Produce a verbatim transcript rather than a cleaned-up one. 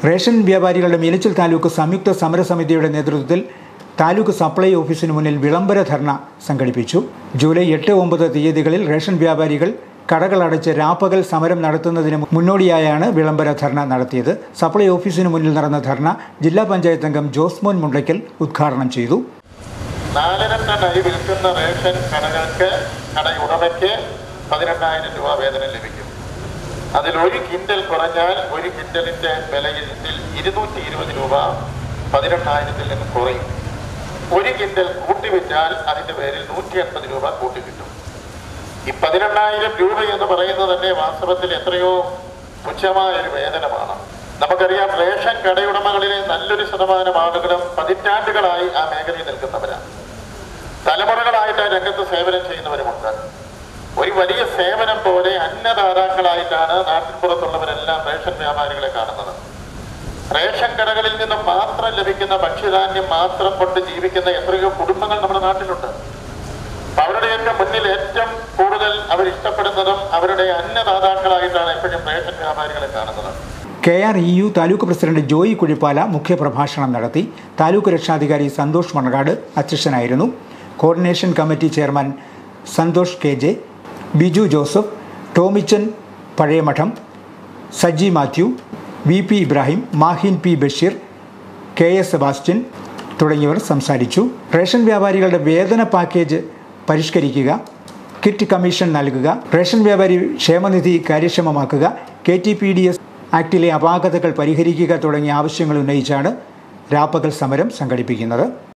Ration വ്യാപാരികളുടെ മീനച്ചിൽ താലൂക്ക് സംയുക്ത സമരസമിതിയുടെ നേതൃത്വത്തിൽ താലൂക്ക് സപ്ലൈ ഓഫീസിന് മുന്നിൽ വിളംബര ധർണ സംഘടിപ്പിച്ചു. ജൂലൈ എട്ട് ഒമ്പത് തീയതികളിൽ റേഷൻ വ്യാപാരികൾ കടകളടച്ച് രാപ്പകൽ സമരം നടത്തുന്നതിന് മുന്നോടിയായാണ് വിളംബര ധർണ നടത്തിയത്. സപ്ലൈ ഓഫീസിന് മുന്നിൽ നടന്ന ധർണ ജില്ലാ പഞ്ചായത്ത് അംഗം ജോസ്മോൻ മുണ്ടയ്ക്കൽ ഉദ്ഘാടനം ചെയ്തു. നാലരട്ടനായി വിൽക്കുന്ന റേഷൻ കടകൾക്ക് കടയുടമയ്ക്ക് പതിനെണ്ണായിരം രൂപ വേതനം ലഭിക്കും. അതിൽ ഒരു കിൻഡൽ കുറഞ്ഞാൽ ഒരു കിൻഡലിന്റെ വിലയിൽ ഇരുന്നൂറ്റി ഇരുപത് രൂപ പതിനെണ്ണായിരത്തിൽ നിന്ന് കുറയും. ഒരു കിൻഡൽ കൂട്ടിവിറ്റാൽ അതിന്റെ പേരിൽ നൂറ്റി എൺപത് രൂപ കൂട്ടി കിട്ടും. ഈ പതിനെണ്ണായിരം രൂപ എന്ന് പറയുന്നത് തന്നെ വാസ്തവത്തിൽ എത്രയോ തുച്ഛമായ ഒരു വേതനമാണ്. നമുക്കറിയാം, റേഷൻ കടയുടമകളിലെ നല്ലൊരു ശതമാനം ആളുകളും പതിറ്റാണ്ടുകളായി ആ മേഖലയിൽ നിൽക്കുന്നവരാണ്. തലമുറകളായിട്ട് ആ രംഗത്ത് സേവനം ചെയ്യുന്നവരുമുണ്ട്. ഒരു വലിയ സേവനം പോലെ അന്നദാതാക്കളായിട്ടാണ് നാട്ടിൻപുറത്തുള്ളവരെല്ലാം റേഷൻ വ്യാപാരികളെ കാണുന്നത്. റേഷൻ കടകളിൽ നിന്ന് മാത്രം ലഭിക്കുന്ന ഭക്ഷ്യധാന്യം മാത്രം കൊണ്ട് ജീവിക്കുന്ന എത്രയോ കുടുംബങ്ങൾ നമ്മുടെ നാട്ടിലുണ്ട്. അവരുടെയൊക്കെ മുന്നിൽ ഏറ്റവും കൂടുതൽ അവർ ഇഷ്ടപ്പെടുന്നതും അവരുടെ അന്നദാതാക്കളായിട്ടാണ് എപ്പോഴും റേഷൻ വ്യാപാരികളെ കാണുന്നത്. K R E U taluk president Joy Kuzhippala മുഖ്യപ്രഭാഷണം നടത്തി. താലൂക്ക് രക്ഷാധികാരി സന്തോഷ് മണക്കാട് അധ്യക്ഷനായിരുന്നു. Coordination committee chairman Santhosh K J, Biju Joseph, Tomichan Pazhayamadam, Saji Mathew, V P Ibrahim, Mahin P Basheer, K S Sebastian തുടങ്ങിയവർ സംസാരിച്ചു. റേഷൻ വ്യാപാരികളുടെ വേതന പാക്കേജ് പരിഷ്കരിക്കുക, കിറ്റ് കമ്മീഷൻ നൽകുക, റേഷൻ വ്യാപാരി ക്ഷേമനിധി കാര്യക്ഷമമാക്കുക, K T P D S ആക്ടിലെ അപാകതകൾ പരിഹരിക്കുക തുടങ്ങിയ ആവശ്യങ്ങൾ ഉന്നയിച്ചാണ് രാപ്പകൽ സമരം സംഘടിപ്പിക്കുന്നത്.